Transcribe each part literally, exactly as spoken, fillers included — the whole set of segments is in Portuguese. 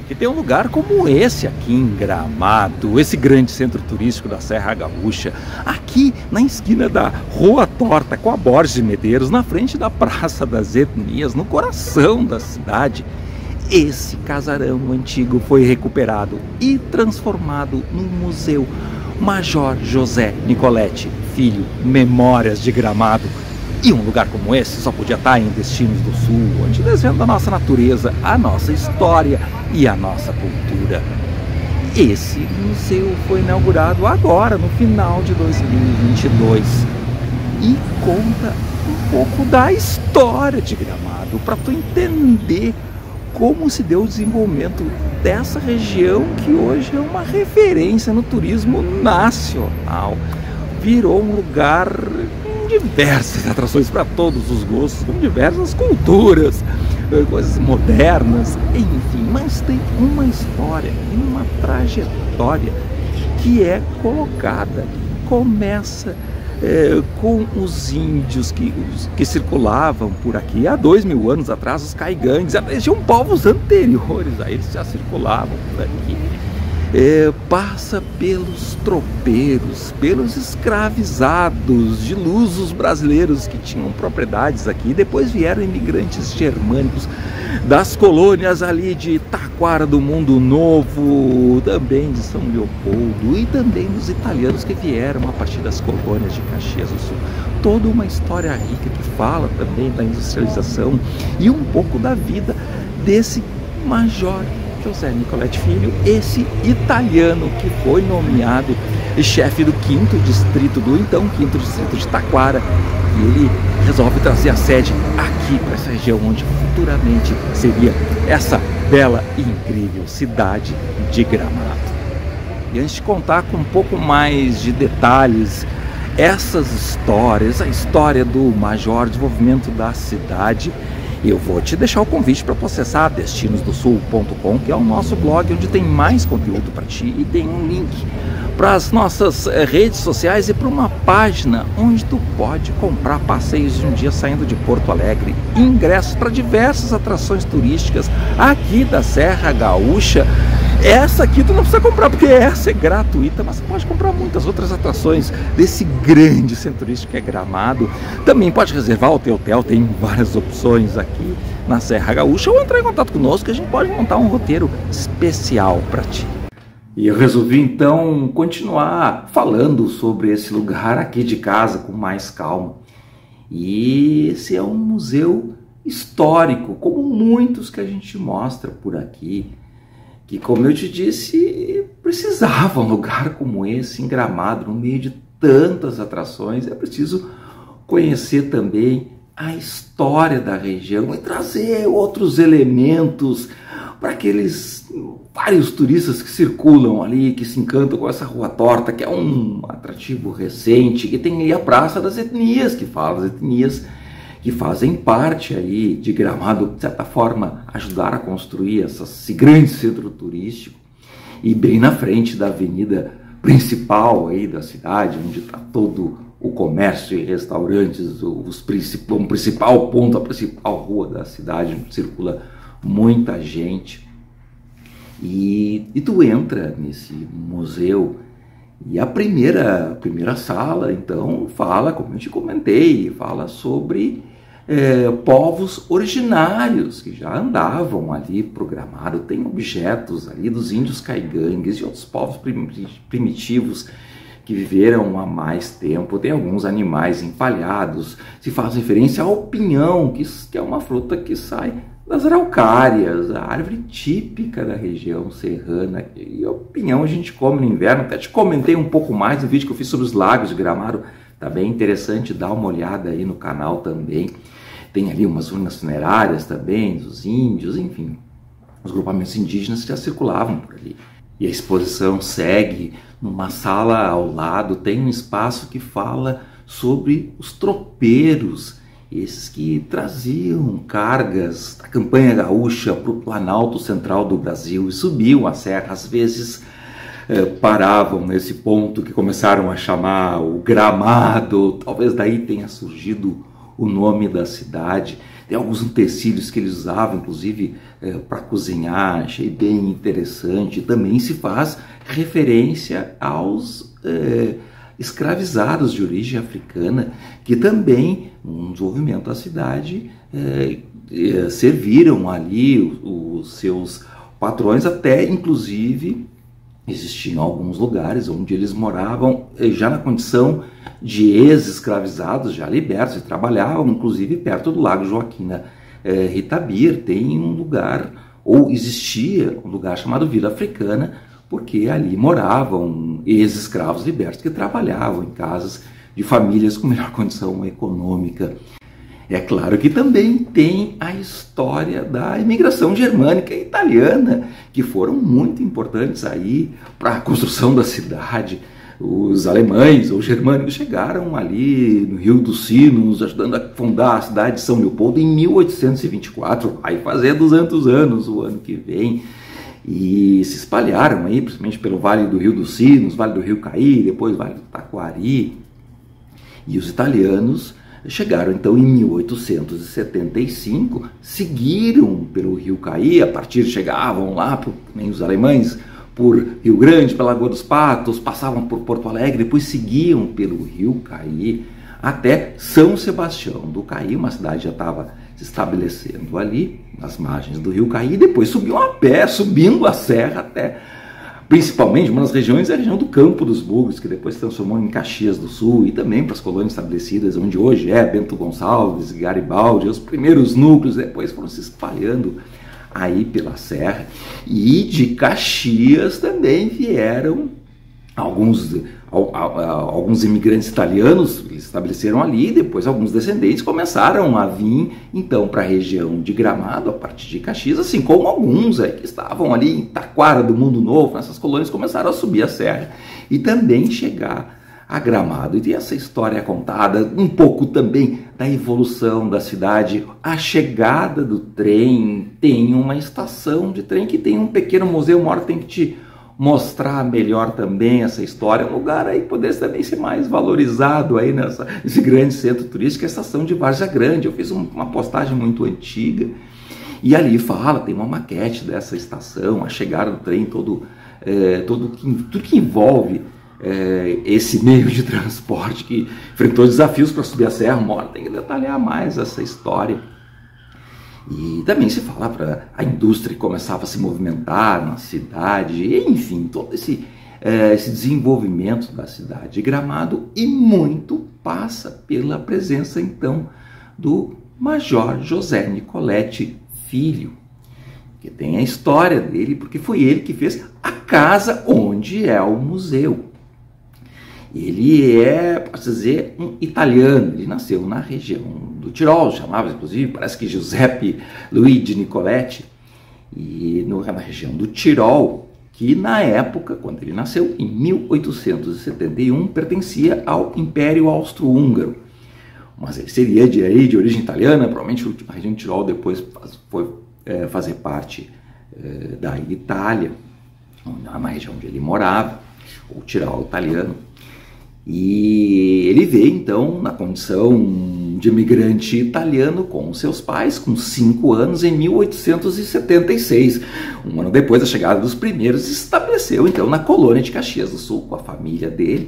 que tem um lugar como esse aqui em Gramado, esse grande centro turístico da Serra Gaúcha, aqui na esquina da Rua Torta com a Borges de Medeiros, na frente da Praça das Etnias, no coração da cidade. Esse casarão antigo foi recuperado e transformado num museu. Major José Nicolete Filho, Memórias de Gramado. E um lugar como esse só podia estar em Destinos do Sul, onde desvenda a nossa natureza, a nossa história e a nossa cultura. Esse museu foi inaugurado agora, no final de dois mil e vinte e dois, e conta um pouco da história de Gramado, para tu entender como se deu o desenvolvimento dessa região que hoje é uma referência no turismo nacional. Virou um lugar diversas atrações para todos os gostos, com diversas culturas, coisas modernas, enfim, mas tem uma história e uma trajetória que é colocada, começa é, com os índios que, que circulavam por aqui há dois mil anos atrás, os caigangues, eles tinham povos anteriores a eles, já circulavam por aqui. É, passa pelos tropeiros, pelos escravizados de lusos brasileiros que tinham propriedades aqui. Depois vieram imigrantes germânicos das colônias ali de Taquara do Mundo Novo, também de São Leopoldo, e também dos italianos que vieram a partir das colônias de Caxias do Sul. Toda uma história rica que fala também da industrialização e um pouco da vida desse major José Nicolete Filho, esse italiano que foi nomeado chefe do quinto distrito, do então quinto distrito de Taquara, e ele resolve trazer a sede aqui para essa região onde futuramente seria essa bela e incrível cidade de Gramado. E antes de contar com um pouco mais de detalhes essas histórias, a história do Major, desenvolvimento da cidade, eu vou te deixar o convite para acessar destinos do sul ponto com, que é o nosso blog onde tem mais conteúdo para ti, e tem um link para as nossas redes sociais e para uma página onde tu pode comprar passeios de um dia saindo de Porto Alegre, ingressos para diversas atrações turísticas aqui da Serra Gaúcha. Essa aqui tu não precisa comprar, porque essa é gratuita, mas você pode comprar muitas outras atrações desse grande centro turístico que é Gramado. Também pode reservar o teu hotel, tem várias opções aqui na Serra Gaúcha, ou entrar em contato conosco que a gente pode montar um roteiro especial para ti. E eu resolvi então continuar falando sobre esse lugar aqui de casa com mais calma. E esse é um museu histórico, como muitos que a gente mostra por aqui, que, como eu te disse, precisava um lugar como esse em Gramado, no meio de tantas atrações. É preciso conhecer também a história da região e trazer outros elementos para aqueles vários turistas que circulam ali, que se encantam com essa Rua Torta, que é um atrativo recente, que tem aí a Praça das Etnias, que fala das etnias que fazem parte aí de Gramado, de certa forma, ajudar a construir essa, esse grande centro turístico, e bem na frente da avenida principal aí da cidade, onde está todo o comércio e restaurantes, os principal, um principal ponto, a principal rua da cidade, onde circula muita gente. E, e tu entra nesse museu, e a primeira, a primeira sala, então, fala, como eu te comentei, fala sobre é, povos originários que já andavam ali programados. Tem objetos ali dos índios caigangues e outros povos primitivos que viveram há mais tempo. Tem alguns animais empalhados, se faz referência ao pinhão, que, que é uma fruta que sai das araucárias, a árvore típica da região serrana. E o pinhão a gente come no inverno. Até te comentei um pouco mais no vídeo que eu fiz sobre os lagos de Gramado, tá bem interessante, dá uma olhada aí no canal também. Tem ali umas urnas funerárias também, dos índios, enfim, os grupamentos indígenas que já circulavam por ali. E a exposição segue numa sala ao lado, tem um espaço que fala sobre os tropeiros, esses que traziam cargas da campanha gaúcha para o Planalto Central do Brasil e subiam a serra. Às vezes eh, paravam nesse ponto que começaram a chamar o Gramado, talvez daí tenha surgido o nome da cidade. tem alguns utensílios que eles usavam, inclusive é, para cozinhar, achei bem interessante. Também se faz referência aos é, escravizados de origem africana, que também, no desenvolvimento da cidade, é, é, serviram ali os, os seus patrões, até inclusive existiam alguns lugares onde eles moravam já na condição de ex-escravizados, já libertos, e trabalhavam inclusive perto do Lago Joaquim da eh, Ritabir. Tem um lugar, ou existia um lugar chamado Vila Africana, porque ali moravam ex-escravos libertos que trabalhavam em casas de famílias com melhor condição econômica. É claro que também tem a história da imigração germânica e italiana, que foram muito importantes aí para a construção da cidade. Os alemães ou germânicos chegaram ali no Rio dos Sinos, ajudando a fundar a cidade de São Leopoldo em mil oitocentos e vinte e quatro, vai fazer duzentos anos o ano que vem. E se espalharam aí, principalmente pelo Vale do Rio dos Sinos, Vale do Rio Caí, depois Vale do Taquari. E os italianos chegaram então em mil oitocentos e setenta e cinco, seguiram pelo Rio Caí, a partir chegavam lá, por, nem os alemães, por Rio Grande, pela Lagoa dos Patos, passavam por Porto Alegre, depois seguiam pelo Rio Caí até São Sebastião do Caí, uma cidade já estava se estabelecendo ali, nas margens do Rio Caí, e depois subiam a pé, subindo a serra até, principalmente, uma das regiões é a região do Campo dos Bugres, que depois se transformou em Caxias do Sul, e também para as colônias estabelecidas, onde hoje é Bento Gonçalves, Garibaldi, os primeiros núcleos depois foram se espalhando aí pela serra. E de Caxias também vieram alguns, alguns imigrantes italianos, que se estabeleceram ali, e depois alguns descendentes começaram a vir então para a região de Gramado, a partir de Caxias, assim como alguns aí que estavam ali em Taquara do Mundo Novo, nessas colônias, começaram a subir a serra e também chegar a Gramado. E tem essa história contada, um pouco também da evolução da cidade, a chegada do trem. Tem uma estação de trem que tem um pequeno museu, uma hora tem que te mostrar melhor também essa história, um lugar aí poderia também ser mais valorizado aí nessa, nesse grande centro turístico, a estação de Várzea Grande. Eu fiz um, uma postagem muito antiga, e ali fala, tem uma maquete dessa estação, a chegada do trem, todo, é, todo, tudo que envolve é, esse meio de transporte que enfrentou desafios para subir a serra. Uma hora tem que detalhar mais essa história. E também se fala para a indústria que começava a se movimentar na cidade, enfim, todo esse, é, esse desenvolvimento da cidade de Gramado, e muito passa pela presença então do Major José Nicoletti Filho, que tem a história dele, porque foi ele que fez a casa onde é o museu. Ele é, posso dizer, um italiano. Ele nasceu na região do Tirol, chamava inclusive, parece que Giuseppe Luigi Nicoletti, e no, na região do Tirol, que na época, quando ele nasceu, em mil oitocentos e setenta e um, pertencia ao Império Austro-Húngaro. Mas ele seria de, aí, de origem italiana, provavelmente a região do Tirol depois foi é, fazer parte é, da Itália, na região onde ele morava, o Tirol italiano. E ele veio então na condição de imigrante italiano com seus pais, com cinco anos, em mil oitocentos e setenta e seis. Um ano depois da chegada dos primeiros, se estabeleceu então na colônia de Caxias do Sul com a família dele.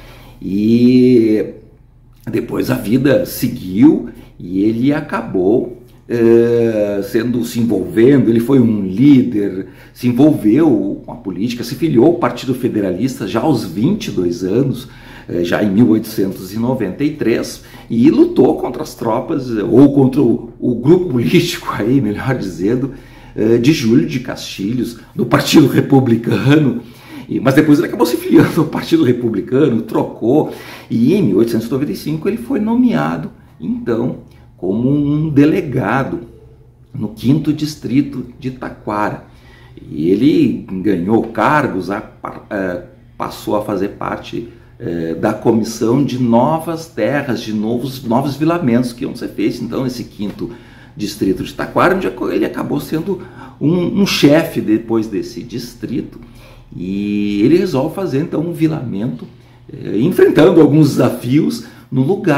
E depois a vida seguiu e ele acabou é, sendo, se envolvendo. Ele foi um líder, se envolveu com a política, se filiou ao Partido Federalista já aos vinte e dois anos, já em mil oitocentos e noventa e três, e lutou contra as tropas, ou contra o, o grupo político, aí, melhor dizendo, de Júlio de Castilhos, do Partido Republicano. E, mas depois ele acabou se filiando ao Partido Republicano, trocou, e em mil oitocentos e noventa e cinco ele foi nomeado, então, como um delegado no quinto distrito de Taquara. E ele ganhou cargos, a, a, passou a fazer parte da comissão de novas terras, de novos, novos vilamentos que iam ser feitos, então, nesse quinto distrito de Taquara, onde ele acabou sendo um, um chefe depois desse distrito, e ele resolve fazer, então, um vilamento, eh, enfrentando alguns desafios no lugar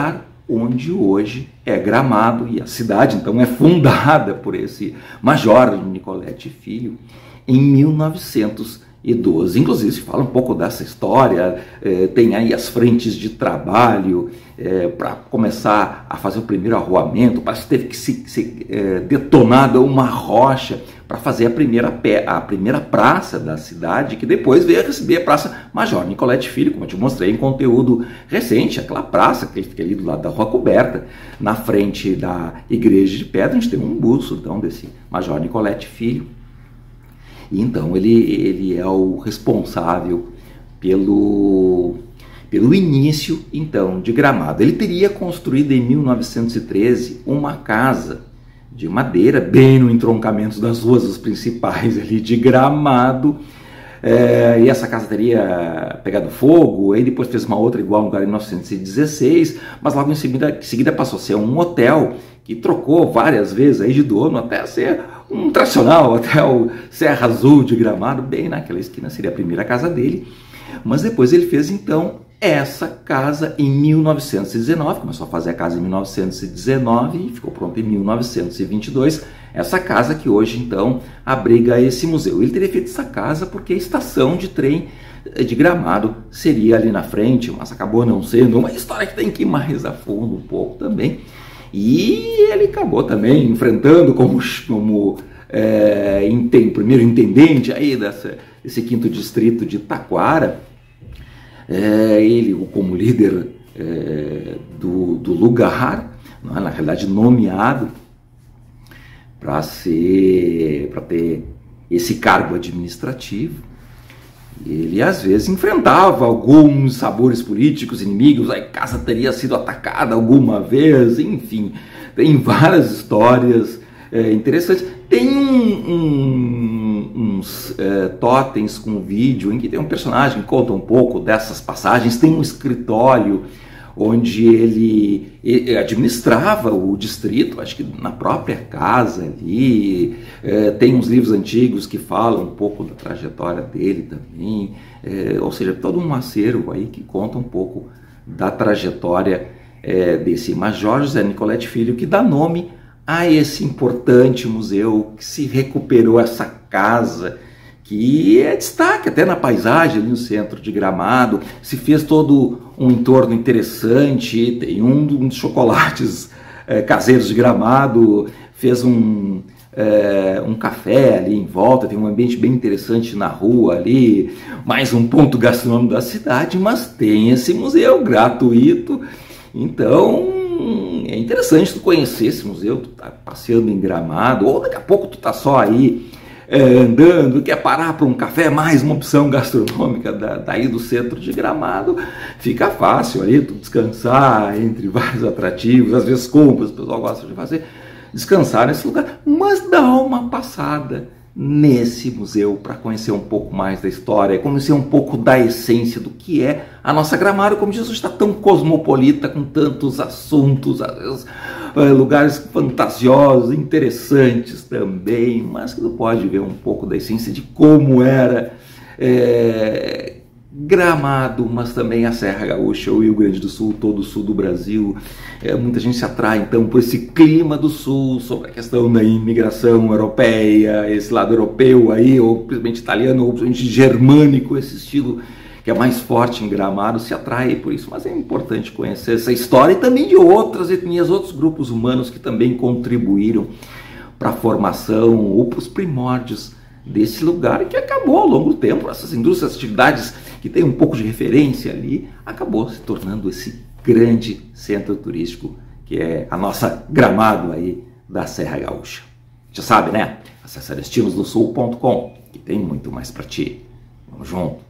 onde hoje é Gramado, e a cidade então é fundada por esse Major Nicolete Filho em mil novecentos e doze. Inclusive se fala um pouco dessa história, eh, tem aí as frentes de trabalho eh, para começar a fazer o primeiro arruamento. Parece que teve que ser, ser eh, detonada uma rocha para fazer a primeira, pé, a primeira praça da cidade, que depois veio a receber a Praça Major Nicolete Filho, como eu te mostrei em conteúdo recente, aquela praça que fica ali do lado da Rua Coberta, na frente da Igreja de Pedra, a gente tem um busto então desse Major Nicolete Filho. E então ele, ele é o responsável pelo, pelo início então de Gramado. Ele teria construído em mil novecentos e treze uma casa de madeira, bem no entroncamento das ruas principais ali de Gramado, é, e essa casa teria pegado fogo. Aí depois fez uma outra igual no lugar em mil novecentos e dezesseis, mas logo em seguida, em seguida passou a ser um hotel que trocou várias vezes aí de dono até ser um tradicional hotel Serra Azul de Gramado, bem naquela esquina, seria a primeira casa dele. Mas depois ele fez então essa casa em mil novecentos e dezenove, começou a fazer a casa em mil novecentos e dezenove e ficou pronta em mil novecentos e vinte e dois, essa casa que hoje então abriga esse museu. Ele teria feito essa casa porque a estação de trem de Gramado seria ali na frente, mas acabou não sendo, uma história que tem que ir mais a fundo um pouco também. E ele acabou também enfrentando como, como é, enten, primeiro intendente aí dessa, desse quinto distrito de Taquara, é, ele como líder é, do, do lugar, não é, na realidade nomeado para ser, para ter esse cargo administrativo. Ele às vezes enfrentava alguns sabores políticos inimigos, a casa teria sido atacada alguma vez, enfim, tem várias histórias é, interessantes. Tem um, um, uns é, totens com vídeo em que tem um personagem que conta um pouco dessas passagens, tem um escritório onde ele, ele administrava o distrito, acho que na própria casa ali, é, tem uns livros antigos que falam um pouco da trajetória dele também, é, ou seja, todo um acervo aí que conta um pouco da trajetória é, desse Major José Nicolete Filho, que dá nome a esse importante museu, que se recuperou essa casa, que é destaque até na paisagem ali no centro de Gramado, se fez todo um entorno interessante, tem um, um dos chocolates é, caseiros de Gramado, fez um, é, um café ali em volta, tem um ambiente bem interessante na rua ali, mais um ponto gastronômico da cidade, mas tem esse museu gratuito, então é interessante tu conhecer esse museu, tu tá passeando em Gramado, ou daqui a pouco tu tá só aí É, andando, quer parar para um café, mais uma opção gastronômica da, daí do centro de Gramado, fica fácil ali tu descansar entre vários atrativos, às vezes compras, o pessoal gosta de fazer, descansar nesse lugar, mas dá uma passada nesse museu para conhecer um pouco mais da história, conhecer um pouco da essência do que é a nossa Gramado, como Jesus está tão cosmopolita, com tantos assuntos, às vezes lugares fantasiosos, interessantes também, mas que tu pode ver um pouco da essência de como era é, Gramado, mas também a Serra Gaúcha, o Rio Grande do Sul, todo o sul do Brasil. É, muita gente se atrai então por esse clima do sul, sobre a questão da imigração europeia, esse lado europeu aí, ou principalmente italiano, ou principalmente germânico, esse estilo que é mais forte em Gramado, se atrai por isso, mas é importante conhecer essa história e também de outras etnias, outros grupos humanos que também contribuíram para a formação ou para os primórdios desse lugar, e que acabou ao longo do tempo, essas indústrias, atividades que tem um pouco de referência ali, acabou se tornando esse grande centro turístico que é a nossa Gramado aí da Serra Gaúcha. Já sabe, né? Acesse destinos do sul ponto com, que tem muito mais para ti. Vamos junto!